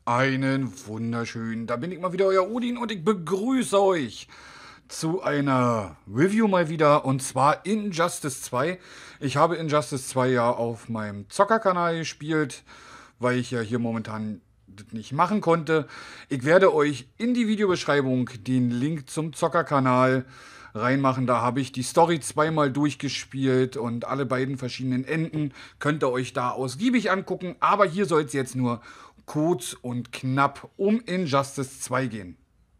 Einen wunderschönen, da bin ich mal wieder, euer Odin, und ich begrüße euch zu einer Review mal wieder, und zwar Injustice 2. Ich habe Injustice 2 ja auf meinem Zockerkanal gespielt, weil ich ja hier momentan das nicht machen konnte. Ich werde euch in die Videobeschreibung den Link zum Zockerkanal reinmachen. Da habe ich die Story zweimal durchgespielt und alle beiden verschiedenen Enden könnt ihr euch da ausgiebig angucken. Aber hier soll es jetzt nur kurz und knapp um Injustice 2 gehen.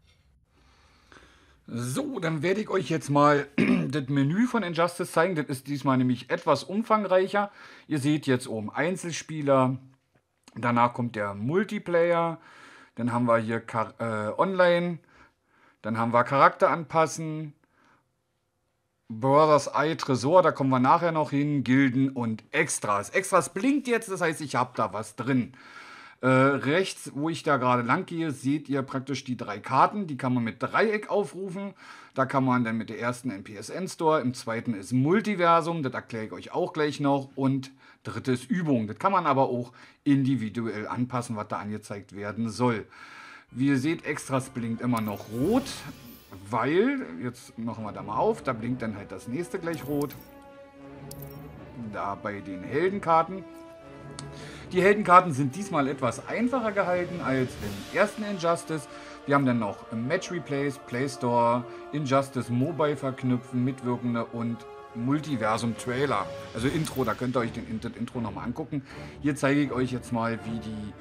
So, dann werde ich euch jetzt mal das Menü von Injustice zeigen. Das ist diesmal nämlich etwas umfangreicher. Ihr seht jetzt oben Einzelspieler, danach kommt der Multiplayer, dann haben wir hier Online, dann haben wir Charakter anpassen, Brothers Eye Tresor, da kommen wir nachher noch hin, Gilden und Extras. Extras blinkt jetzt, das heißt, ich habe da was drin. Rechts, wo ich da gerade lang gehe, seht ihr praktisch die 3 Karten. Die kann man mit Dreieck aufrufen. Da kann man dann mit der ersten in PSN Store, im zweiten ist Multiversum, das erkläre ich euch auch gleich noch. Und drittes Übung. Das kann man aber auch individuell anpassen, was da angezeigt werden soll. Wie ihr seht, Extras blinkt immer noch rot, weil, jetzt machen wir da mal auf, da blinkt dann halt das nächste gleich rot. Da bei den Heldenkarten. Die Heldenkarten sind diesmal etwas einfacher gehalten als im ersten Injustice. Wir haben dann noch Match Replays, Play Store, Injustice Mobile verknüpfen, Mitwirkende und Multiversum Trailer. Also Intro, da könnt ihr euch das Intro nochmal angucken. Hier zeige ich euch jetzt mal, wie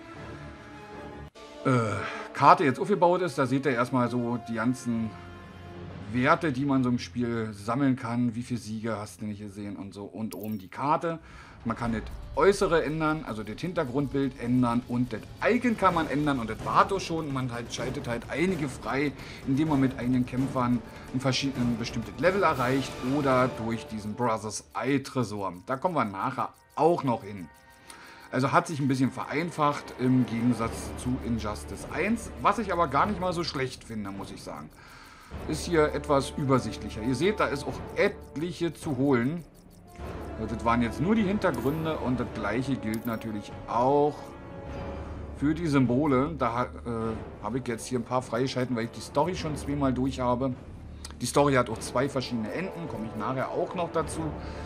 die Karte jetzt aufgebaut ist. Da seht ihr erstmal so die ganzen Werte, die man so im Spiel sammeln kann. Wie viele Siege hast du nicht gesehen und so. Und oben die Karte. Man kann das Äußere ändern, also das Hintergrundbild ändern und das Icon kann man ändern und das war doch schon. Man halt schaltet halt einige frei, indem man mit eigenen Kämpfern ein bestimmtes Level erreicht oder durch diesen Brothers Eye Tresor. Da kommen wir nachher auch noch hin. Also hat sich ein bisschen vereinfacht im Gegensatz zu Injustice 1, was ich aber gar nicht mal so schlecht finde, muss ich sagen. Ist hier etwas übersichtlicher. Ihr seht, da ist auch etliche zu holen. Das waren jetzt nur die Hintergründe und das gleiche gilt natürlich auch für die Symbole. Da habe ich jetzt hier ein paar freigeschalten, weil ich die Story schon zweimal durch habe. Die Story hat auch 2 verschiedene Enden, komme ich nachher auch noch dazu.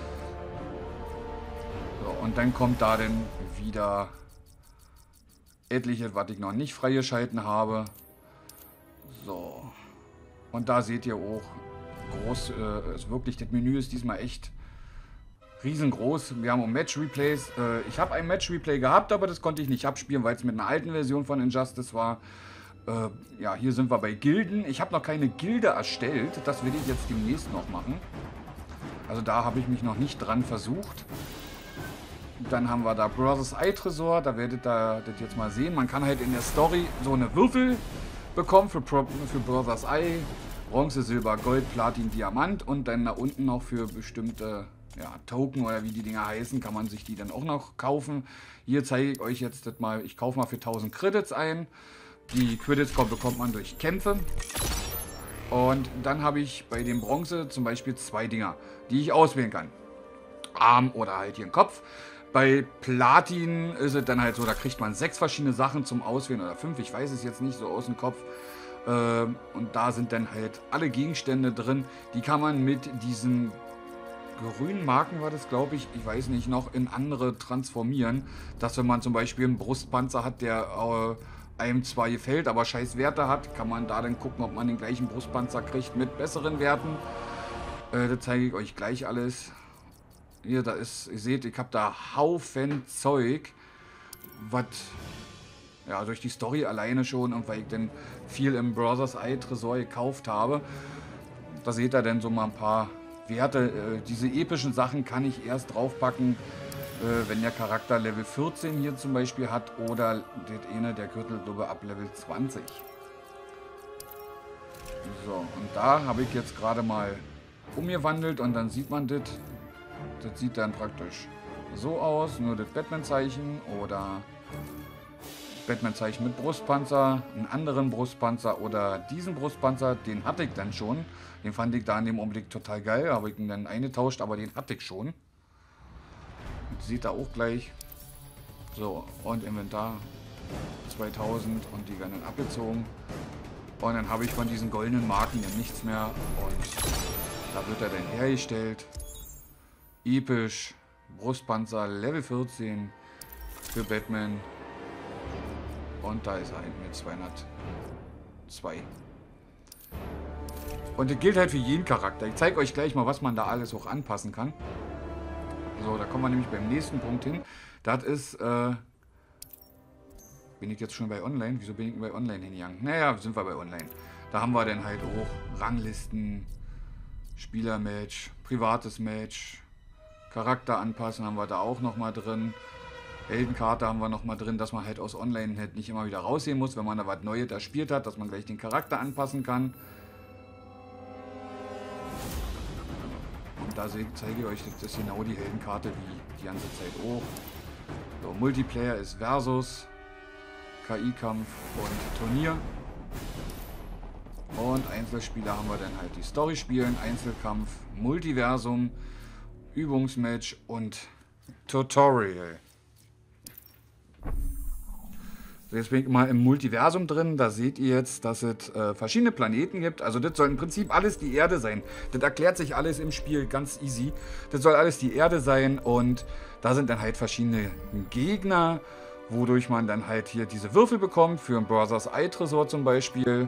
So, und dann kommt da dann wieder etliche, was ich noch nicht freigeschalten habe. So. Und da seht ihr auch, groß, ist wirklich, das Menü ist diesmal echt riesengroß. Wir haben auch Match-Replays. Ich habe ein Match-Replay gehabt, aber das konnte ich nicht abspielen, weil es mit einer alten Version von Injustice war. Ja, hier sind wir bei Gilden. Ich habe noch keine Gilde erstellt. Das will ich jetzt demnächst noch machen. Also da habe ich mich noch nicht dran versucht. Dann haben wir da Brothers Eye Tresor. Da werdet ihr das jetzt mal sehen. Man kann halt in der Story so eine Würfel bekommen für Brothers Eye. Bronze, Silber, Gold, Platin, Diamant. Und dann da unten noch für bestimmte Token oder wie die Dinger heißen, kann man sich die dann auch noch kaufen. Hier zeige ich euch jetzt das mal. Ich kaufe mal für 1000 Credits ein. Die Credits bekommt man durch Kämpfe. Und dann habe ich bei dem Bronze zum Beispiel 2 Dinger, die ich auswählen kann. Arm oder halt hier ein Kopf. Bei Platin ist es dann halt so, da kriegt man 6 verschiedene Sachen zum Auswählen oder 5, ich weiß es jetzt nicht so aus dem Kopf. Und da sind dann halt alle Gegenstände drin. Die kann man mit diesen grünen Marken, war das glaube ich weiß nicht, noch in andere transformieren. Dass wenn man zum Beispiel einen Brustpanzer hat, der einem zwar gefällt, aber scheiß Werte hat, kann man da dann gucken, ob man den gleichen Brustpanzer kriegt mit besseren Werten. Das zeige ich euch gleich alles. Hier, da ist, ihr seht, ich habe da Haufen Zeug, was ja durch die Story alleine schon und weil ich dann viel im Brothers Eye Tresor gekauft habe. Da seht ihr dann so mal ein paar Werte. Diese epischen Sachen kann ich erst draufpacken, wenn der Charakter Level 14 hier zum Beispiel hat oder der Gürtel ab Level 20. So, und da habe ich jetzt gerade mal umgewandelt und dann sieht man das. Das sieht dann praktisch so aus, nur das Batman-Zeichen oder Batman-Zeichen mit Brustpanzer, einen anderen Brustpanzer oder diesen Brustpanzer, den hatte ich dann schon. Den fand ich da in dem Augenblick total geil, habe ich ihn dann eingetauscht, aber den hatte ich schon. Das seht ihr auch gleich. So, und Inventar. 2000 und die werden dann abgezogen. Und dann habe ich von diesen goldenen Marken dann nichts mehr. Und da wird er dann hergestellt. Episch. Brustpanzer Level 14 für Batman. Und da ist er mit 202. Und das gilt halt für jeden Charakter. Ich zeige euch gleich mal, was man da alles auch anpassen kann. So, da kommen wir nämlich beim nächsten Punkt hin. Das ist, bin ich jetzt schon bei Online? Wieso bin ich bei Online hingegangen? Naja, sind wir bei Online. Da haben wir dann halt auch Ranglisten, Spielermatch, privates Match, Charakter anpassen haben wir da auch nochmal drin. Heldenkarte haben wir nochmal drin, dass man halt aus Online halt nicht immer wieder raussehen muss, wenn man da was Neues da spielt hat, dass man gleich den Charakter anpassen kann. Und da zeige ich euch, das ist genau die Heldenkarte wie die ganze Zeit auch. So, Multiplayer ist Versus, KI-Kampf und Turnier. Und Einzelspieler haben wir dann halt die Story spielen, Einzelkampf, Multiversum, Übungsmatch und Tutorial. So, jetzt bin ich mal im Multiversum drin. Da seht ihr jetzt, dass es verschiedene Planeten gibt. Also das soll im Prinzip alles die Erde sein. Das erklärt sich alles im Spiel ganz easy. Das soll alles die Erde sein und da sind dann halt verschiedene Gegner, wodurch man dann halt hier diese Würfel bekommt. Für ein Brothers Eye Tresor zum Beispiel.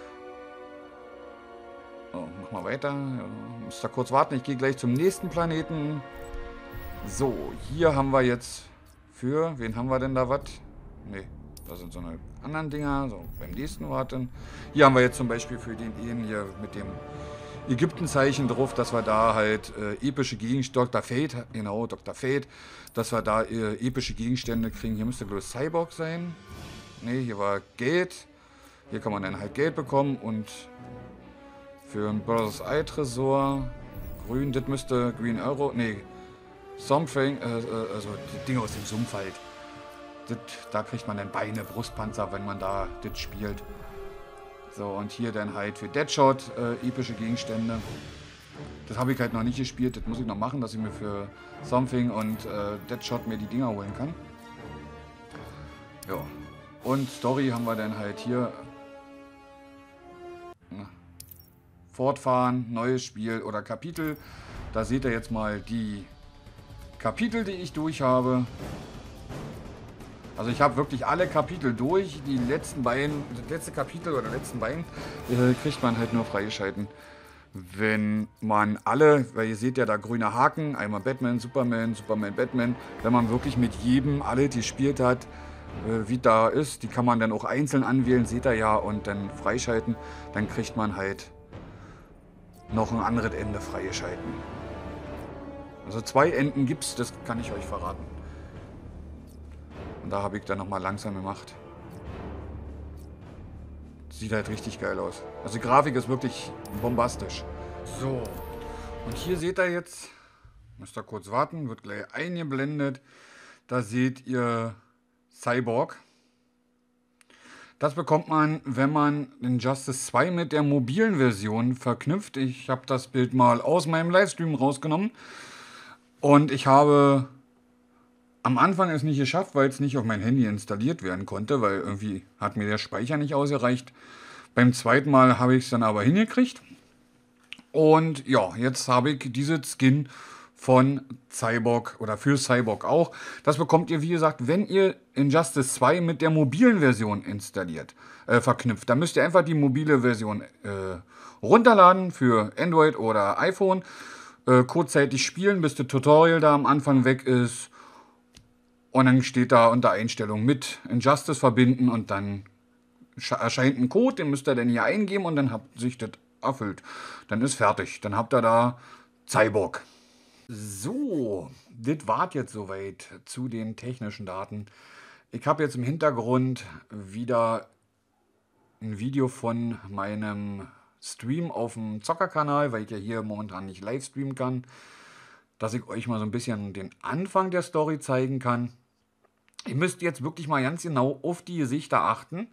So, mach mal weiter. Ja, müsst ihr kurz warten. Ich gehe gleich zum nächsten Planeten. So, hier haben wir jetzt für... Wen haben wir denn da was? Nee. Da sind so eine anderen Dinger, so beim nächsten warten. Hier haben wir jetzt zum Beispiel für den hier mit dem Ägyptenzeichen drauf, dass wir da halt epische Gegenstände, Dr. Fate, genau, Dr. Fate, dass wir da epische Gegenstände kriegen. Hier müsste, glaube ich, Cyborg sein. Ne, hier war Geld. Hier kann man dann halt Geld bekommen und für ein Brothers Eye Tresor, grün, das müsste Green Euro, ne, Something, also die Dinge aus dem Sumpf halt. Da kriegt man dann Beine, Brustpanzer, wenn man da das spielt. So, und hier dann halt für Deadshot epische Gegenstände. Das habe ich halt noch nicht gespielt. Das muss ich noch machen, dass ich mir für Something und Deadshot mir die Dinger holen kann. Ja. Und Story haben wir dann halt hier. Na, fortfahren, neues Spiel oder Kapitel. Da seht ihr jetzt mal die Kapitel, die ich durch habe. Also ich habe wirklich alle Kapitel durch. Die letzten beiden, das letzte Kapitel oder letzten beiden kriegt man halt nur freigeschalten. Wenn man alle, weil ihr seht ja da grüne Haken, einmal Batman, Superman, Superman, Batman. Wenn man wirklich mit jedem alle gespielt hat, wie da ist, die kann man dann auch einzeln anwählen, seht ihr ja, und dann freischalten. Dann kriegt man halt noch ein anderes Ende freigeschalten. Also 2 Enden gibt's, das kann ich euch verraten. Und da habe ich dann nochmal langsam gemacht. Sieht halt richtig geil aus. Also die Grafik ist wirklich bombastisch. So. Und hier seht ihr jetzt, müsst ihr kurz warten, wird gleich eingeblendet. Da seht ihr Cyborg. Das bekommt man, wenn man Injustice 2 mit der mobilen Version verknüpft. Ich habe das Bild mal aus meinem Livestream rausgenommen. Und ich habe... Am Anfang es nicht geschafft, weil es nicht auf mein Handy installiert werden konnte, weil irgendwie hat mir der Speicher nicht ausgereicht. Beim zweiten Mal habe ich es dann aber hingekriegt. Und ja, jetzt habe ich diese Skin von Cyborg oder für Cyborg auch. Das bekommt ihr, wie gesagt, wenn ihr Injustice 2 mit der mobilen Version installiert, verknüpft. Da müsst ihr einfach die mobile Version runterladen für Android oder iPhone. Kurzzeitig spielen, bis das Tutorial da am Anfang weg ist. Und dann steht da unter Einstellung mit Injustice verbinden und dann erscheint ein Code, den müsst ihr dann hier eingeben und dann habt sich das erfüllt. Dann ist fertig. Dann habt ihr da Cyborg. So, das war jetzt soweit zu den technischen Daten. Ich habe jetzt im Hintergrund wieder ein Video von meinem Stream auf dem Zockerkanal, weil ich ja hier momentan nicht live streamen kann, dass ich euch mal so ein bisschen den Anfang der Story zeigen kann. Ihr müsst jetzt wirklich mal ganz genau auf die Gesichter achten.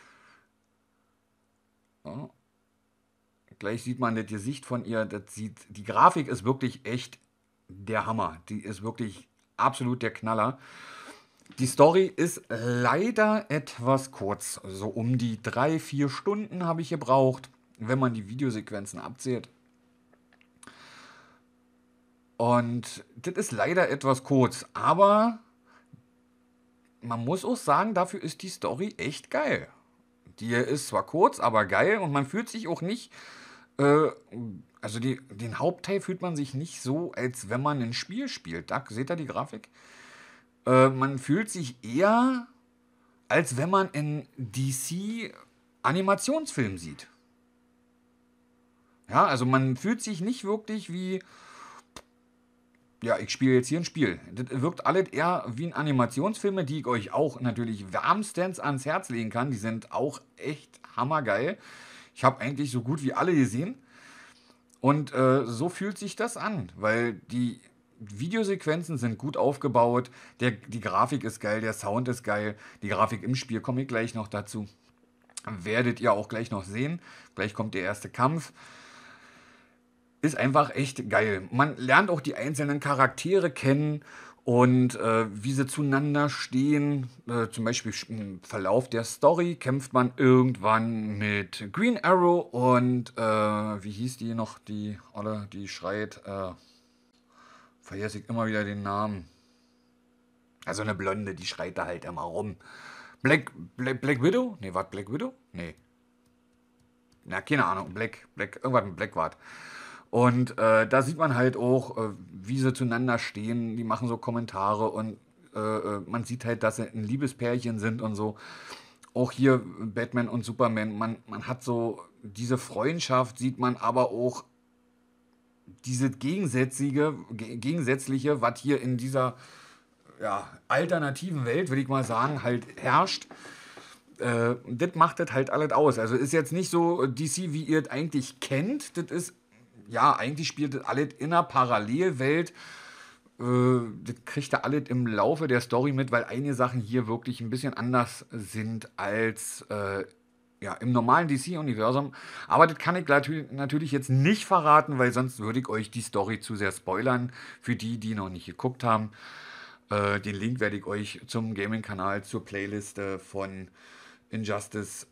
Ja. Gleich sieht man das Gesicht von ihr. Die Grafik ist wirklich echt der Hammer. Die ist wirklich absolut der Knaller. Die Story ist leider etwas kurz. So um die 3, 4 Stunden habe ich gebraucht, wenn man die Videosequenzen abzählt. Und das ist leider etwas kurz. Aber man muss auch sagen, dafür ist die Story echt geil. Die ist zwar kurz, aber geil. Und man fühlt sich auch nicht. Äh, also den Hauptteil fühlt man sich nicht so, als wenn man ein Spiel spielt. Da seht ihr die Grafik? Man fühlt sich eher, als wenn man einen DC-Animationsfilm sieht. Ja, also man fühlt sich nicht wirklich wie, ja, ich spiele jetzt hier ein Spiel. Das wirkt alles eher wie ein Animationsfilme, die ich euch auch natürlich wärmstens ans Herz legen kann. Die sind auch echt hammergeil. Ich habe eigentlich so gut wie alle gesehen. Und so fühlt sich das an, weil die Videosequenzen sind gut aufgebaut, die Grafik ist geil, der Sound ist geil, die Grafik im Spiel komme ich gleich noch dazu. Werdet ihr auch gleich noch sehen. Gleich kommt der erste Kampf. Ist einfach echt geil. Man lernt auch die einzelnen Charaktere kennen und wie sie zueinander stehen. Zum Beispiel im Verlauf der Story kämpft man irgendwann mit Green Arrow und wie hieß die noch, die Olle, die schreit, vergesse ich immer wieder den Namen. Also eine Blonde, die schreit da halt immer rum. Black Widow? Nee, war Black Widow? Nee. Na, keine Ahnung. Irgendwas mit Black war. Und da sieht man halt auch, wie sie zueinander stehen. Die machen so Kommentare und man sieht halt, dass sie ein Liebespärchen sind und so. Auch hier Batman und Superman. Man hat so diese Freundschaft, sieht man aber auch diese Gegensätzliche, was hier in dieser ja, alternativen Welt, würde ich mal sagen, halt herrscht. Das macht das halt alles aus. Also ist jetzt nicht so DC, wie ihr es eigentlich kennt. Das ist, ja, eigentlich spielt das alles in einer Parallelwelt. Das kriegt ihr alles im Laufe der Story mit, weil einige Sachen hier wirklich ein bisschen anders sind als ja, im normalen DC-Universum. Aber das kann ich natürlich jetzt nicht verraten, weil sonst würde ich euch die Story zu sehr spoilern. Für die, die noch nicht geguckt haben. Den Link werde ich euch zum Gaming-Kanal, zur Playliste von Injustice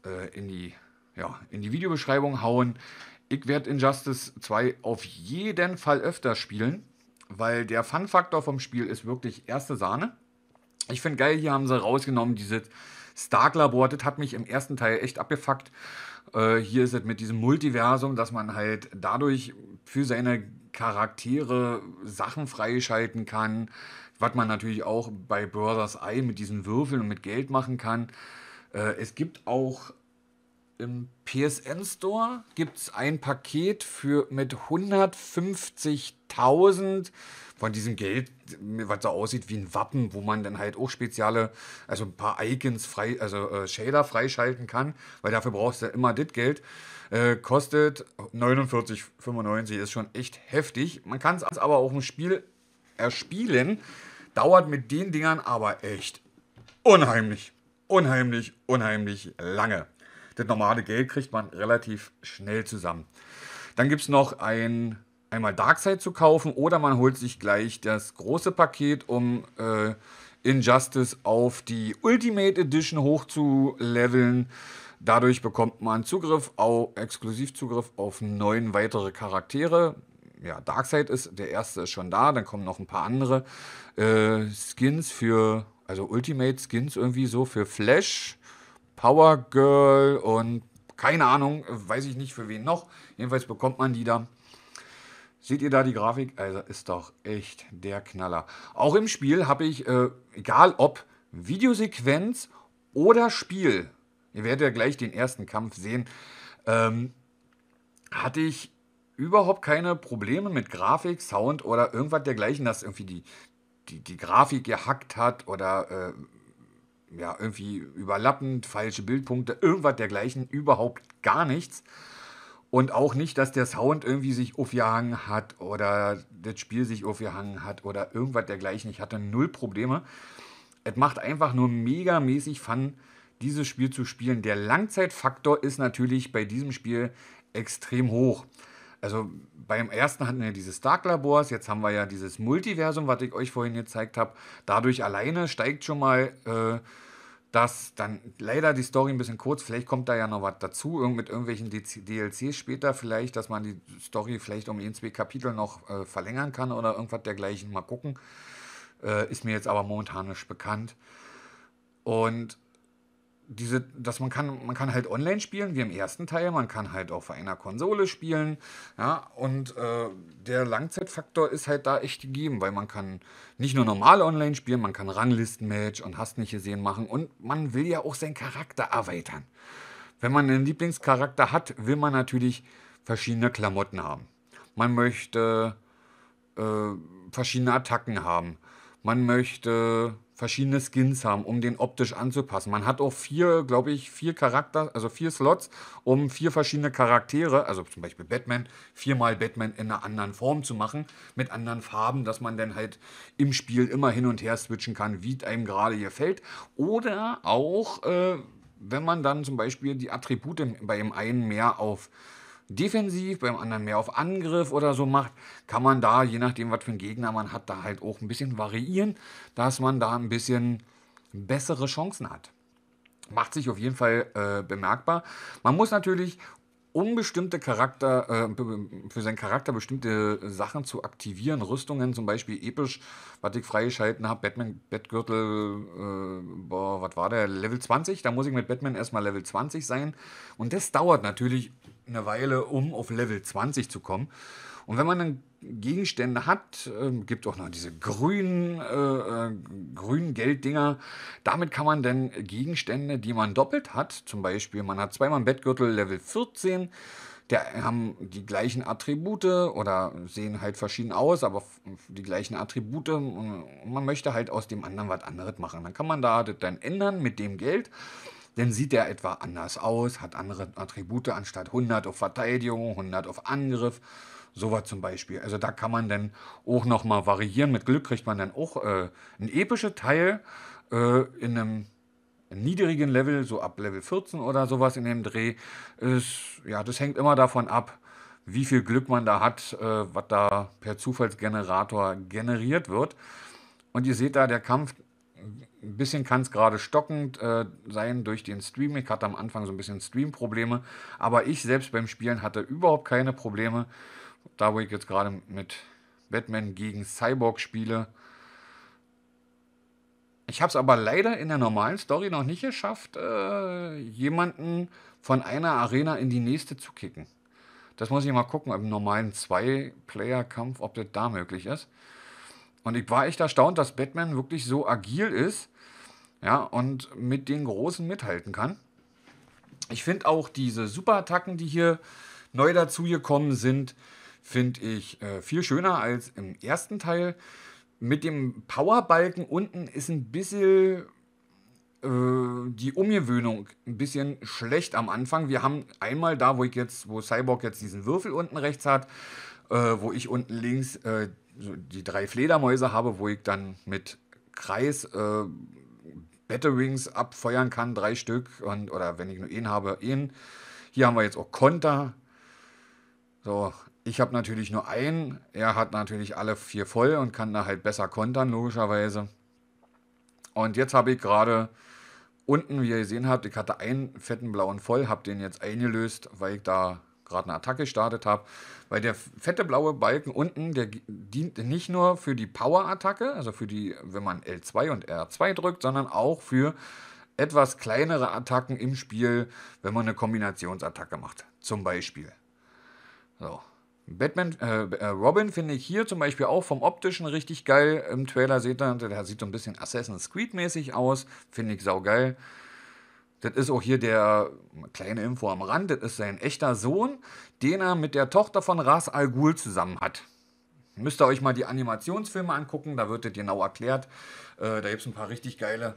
in die Videobeschreibung hauen. Ich werde Injustice 2 auf jeden Fall öfter spielen, weil der Fun-Faktor vom Spiel ist wirklich erste Sahne. Ich finde geil, hier haben sie rausgenommen, dieses Stark-Labor, das hat mich im ersten Teil echt abgefuckt. Hier ist es mit diesem Multiversum, dass man halt dadurch für seine Charaktere Sachen freischalten kann, was man natürlich auch bei Brothers Eye mit diesen Würfeln und mit Geld machen kann. Es gibt auch im PSN Store gibt's ein Paket mit 150.000 von diesem Geld, was so aussieht wie ein Wappen, wo man dann halt auch spezielle, also ein paar Icons Shader freischalten kann, weil dafür brauchst du ja immer das Geld. Kostet 49,95, ist schon echt heftig. Man kann es aber auch im Spiel erspielen, dauert mit den Dingern aber echt unheimlich lange. Das normale Geld kriegt man relativ schnell zusammen. Dann gibt es noch einmal Darkseid zu kaufen oder man holt sich gleich das große Paket, um Injustice auf die Ultimate Edition hochzuleveln. Dadurch bekommt man Exklusivzugriff auf 9 weitere Charaktere. Ja, Darkseid der erste ist schon da, dann kommen noch ein paar andere Skins also Ultimate Skins irgendwie so für Flash, Power Girl und keine Ahnung, weiß ich nicht für wen noch. Jedenfalls bekommt man die da. Seht ihr da die Grafik? Also ist doch echt der Knaller. Auch im Spiel habe ich, egal ob Videosequenz oder Spiel, ihr werdet ja gleich den ersten Kampf sehen, hatte ich überhaupt keine Probleme mit Grafik, Sound oder irgendwas dergleichen, dass irgendwie die Grafik gehackt hat oder ja, irgendwie überlappend, falsche Bildpunkte, irgendwas dergleichen, überhaupt gar nichts. Und auch nicht, dass der Sound irgendwie sich aufgehangen hat oder das Spiel sich aufgehangen hat oder irgendwas dergleichen. Ich hatte 0 Probleme. Es macht einfach nur megamäßig Fun, dieses Spiel zu spielen. Der Langzeitfaktor ist natürlich bei diesem Spiel extrem hoch. also beim ersten hatten wir dieses Dark Labors, jetzt haben wir ja dieses Multiversum, was ich euch vorhin gezeigt habe. Dadurch alleine steigt schon mal dass dann leider die Story ein bisschen kurz, vielleicht kommt da ja noch was dazu, mit irgendwelchen DLCs später vielleicht, dass man die Story vielleicht um 1, 2 Kapitel noch verlängern kann oder irgendwas dergleichen. Mal gucken. Ist mir jetzt aber momentan nicht bekannt. Und dass man kann halt online spielen, wie im ersten Teil, man kann halt auf einer Konsole spielen, ja, und der Langzeitfaktor ist halt da echt gegeben, weil man kann nicht nur normal online spielen, man kann Ranglistenmatch und hast nicht gesehen machen und man will ja auch seinen Charakter erweitern. Wenn man einen Lieblingscharakter hat, will man natürlich verschiedene Klamotten haben. Man möchte äh, verschiedene Attacken haben. Man möchte verschiedene Skins haben, um den optisch anzupassen. Man hat auch glaube ich, 4 Slots, um 4 verschiedene Charaktere, also zum Beispiel Batman, 4-mal Batman in einer anderen Form zu machen, mit anderen Farben, dass man dann halt im Spiel immer hin und her switchen kann, wie es einem gerade gefällt. Oder auch, wenn man dann zum Beispiel die Attribute bei dem einen mehr auf defensiv, beim anderen mehr auf Angriff oder so macht, kann man da, je nachdem, was für einen Gegner man hat, da halt auch ein bisschen variieren, dass man da ein bisschen bessere Chancen hat. Macht sich auf jeden Fall bemerkbar. Man muss natürlich, um für seinen Charakter bestimmte Sachen zu aktivieren, Rüstungen, zum Beispiel episch, was ich freigeschalten habe, Batman, Bettgürtel, was war der, Level 20, da muss ich mit Batman erstmal Level 20 sein und das dauert natürlich eine Weile, um auf Level 20 zu kommen. Und wenn man dann Gegenstände hat, gibt auch noch diese grünen Gelddinger. Damit kann man dann Gegenstände, die man doppelt hat, zum Beispiel, man hat zweimal einen Bettgürtel Level 14, der haben die gleichen Attribute oder sehen halt verschieden aus, aber die gleichen Attribute. Und man möchte halt aus dem anderen was anderes machen. Dann kann man da das dann ändern mit dem Geld. Dann sieht der etwa anders aus, hat andere Attribute anstatt 100 auf Verteidigung, 100 auf Angriff. Sowas zum Beispiel. Also da kann man dann auch nochmal variieren. Mit Glück kriegt man dann auch ein episches Teil in einem niedrigen Level, so ab Level 14 oder sowas in dem Dreh. Ja, das hängt immer davon ab, wie viel Glück man da hat, was da per Zufallsgenerator generiert wird. Und ihr seht da, der Kampf, ein bisschen kann es gerade stockend sein durch den Stream. Ich hatte am Anfang so ein bisschen Stream-Probleme, aber ich selbst beim Spielen hatte überhaupt keine Probleme. Da, wo ich jetzt gerade mit Batman gegen Cyborg spiele. Ich habe es aber leider in der normalen Story noch nicht geschafft, jemanden von einer Arena in die nächste zu kicken. Das muss ich mal gucken, im normalen 2-Player-Kampf, ob das da möglich ist. Und ich war echt erstaunt, dass Batman wirklich so agil ist, ja, und mit den Großen mithalten kann. Ich finde auch diese Superattacken, die hier neu dazugekommen sind, finde ich viel schöner als im ersten Teil. Mit dem Powerbalken unten ist ein bisschen die Umgewöhnung ein bisschen schlecht am Anfang. Wir haben einmal da, wo Cyborg jetzt diesen Würfel unten rechts hat, wo ich unten links so die 3 Fledermäuse habe, wo ich dann mit Kreis Batarangs abfeuern kann, 3 Stück, oder wenn ich nur einen habe, einen. Hier haben wir jetzt auch Konter. So, ich habe natürlich nur einen, er hat natürlich alle 4 voll und kann da halt besser kontern, logischerweise. Und jetzt habe ich gerade unten, wie ihr gesehen habt, ich hatte einen fetten blauen voll, habe den jetzt eingelöst, weil ich da gerade eine Attacke gestartet habe. Weil der fette blaue Balken unten, der dient nicht nur für die Power-Attacke, also für die, wenn man L2 und R2 drückt, sondern auch für etwas kleinere Attacken im Spiel, wenn man eine Kombinationsattacke macht, zum Beispiel. So. Robin finde ich hier zum Beispiel auch vom Optischen richtig geil. Im Trailer seht ihr, der sieht so ein bisschen Assassin's Creed-mäßig aus. Finde ich saugeil. Das ist auch hier der kleine Info am Rand. Das ist sein echter Sohn, den er mit der Tochter von Ra's al Ghul zusammen hat. Müsst ihr euch mal die Animationsfilme angucken, da wird das genau erklärt. Da gibt es ein paar richtig geile.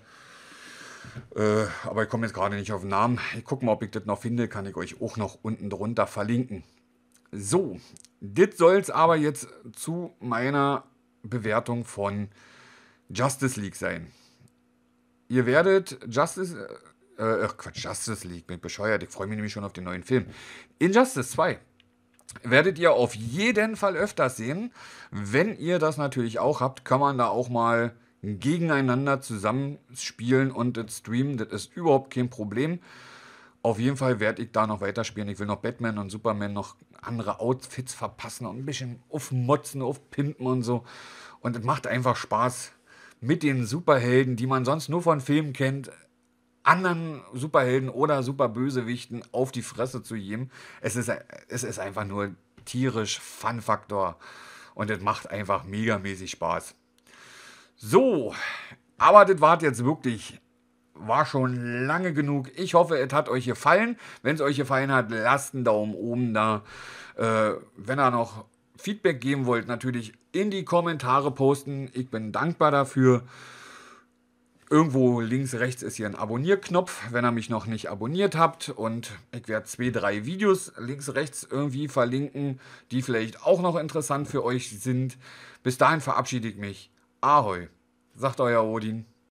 Aber ich komme jetzt gerade nicht auf den Namen. Ich gucke mal, ob ich das noch finde. Kann ich euch auch noch unten drunter verlinken. So, das soll es aber jetzt zu meiner Bewertung von Justice League sein. Ihr werdet Justice League, bin ich bescheuert, ich freue mich nämlich schon auf den neuen Film. Injustice 2 werdet ihr auf jeden Fall öfters sehen. Wenn ihr das natürlich auch habt, kann man da auch mal gegeneinander zusammenspielen und das streamen. Das ist überhaupt kein Problem. Auf jeden Fall werde ich da noch weiterspielen. Ich will noch Batman und Superman noch andere Outfits verpassen und ein bisschen aufmotzen, aufpimpen und so. Und es macht einfach Spaß mit den Superhelden, die man sonst nur von Filmen kennt, anderen Superhelden oder Superbösewichten auf die Fresse zu geben. Es ist einfach nur tierisch Fun-Faktor. Und es macht einfach megamäßig Spaß. So, aber das war jetzt wirklich, war schon lange genug. Ich hoffe, es hat euch gefallen. Wenn es euch gefallen hat, lasst einen Daumen oben da. Wenn ihr noch Feedback geben wollt, natürlich in die Kommentare posten. Ich bin dankbar dafür. Irgendwo links, rechts ist hier ein Abonnierknopf, wenn ihr mich noch nicht abonniert habt. Und ich werde 2, 3 Videos links, rechts irgendwie verlinken, die vielleicht auch noch interessant für euch sind. Bis dahin verabschiede ich mich. Ahoi, sagt euer Odin.